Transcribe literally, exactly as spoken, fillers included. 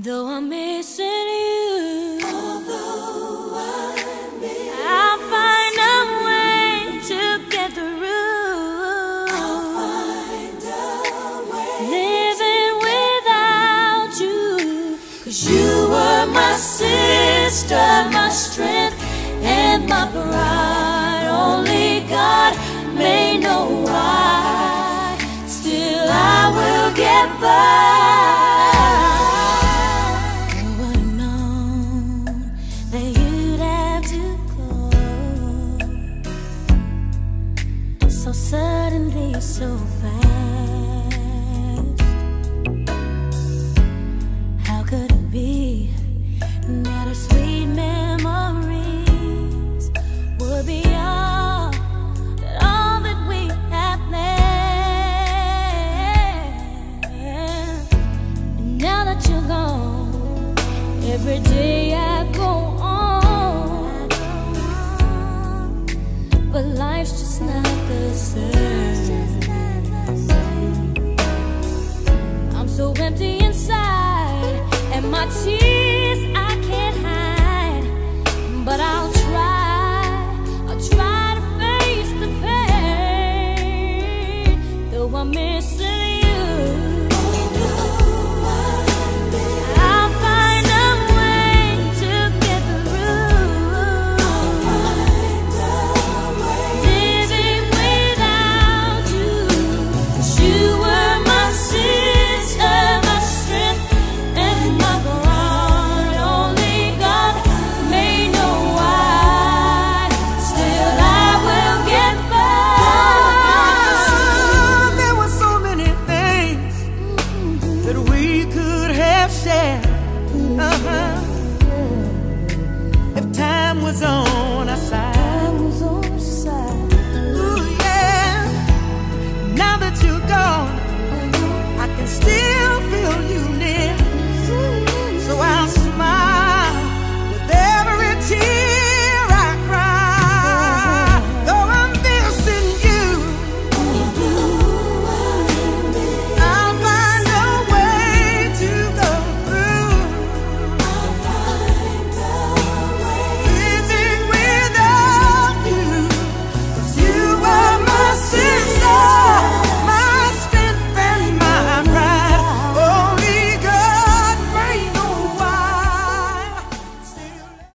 Though I'm missing you, although I miss I'll find a way to get through. I'll find a way living without you. 'Cause you were my sister, my strength, and my pride. Only God may know why. Still I will get by. So suddenly, so fast. How could it be that our sweet memories would be all that all that we have left? And now that you're gone, every day I go on, but life's just not the same. I'm so empty inside, and my tears I can't hide. But I'll try, I'll try to face the pain. Though I'm missing you, I'll find a way to get through. Living without you, 'cause you were my sister, my strength, and my pride. Only God may know why. Still I will get by. There were so many things that we could have shared. Uh-huh. If time was on our side.